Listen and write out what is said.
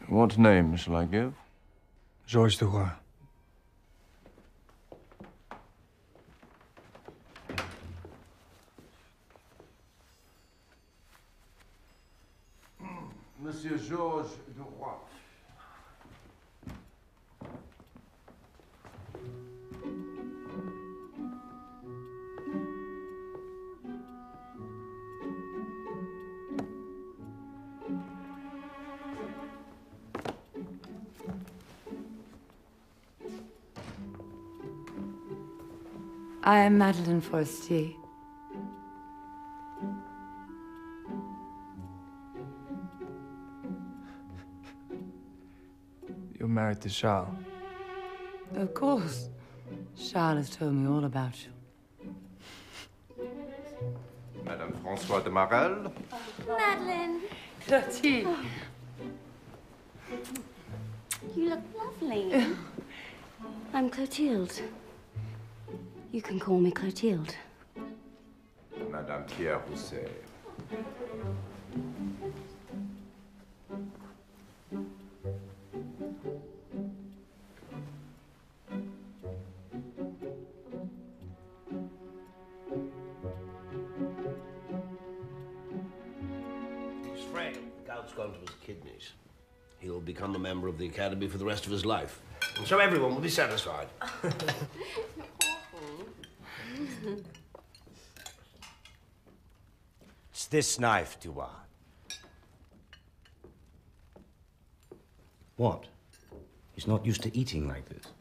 What name shall I give? Georges de Roy. Monsieur Georges de Roy. I am Madeleine Forestier. You're married to Charles. Of course. Charles has told me all about you. Madame François de Marelle. Madeleine, Clotilde. you look lovely. I'm Clotilde. You can call me Clotilde. Madame Pierre Rousset. He's frail. The gout's gone to his kidneys. He'll become a member of the Academy for the rest of his life. And so everyone will be satisfied. It's this knife, Dubois. What? He's not used to eating like this.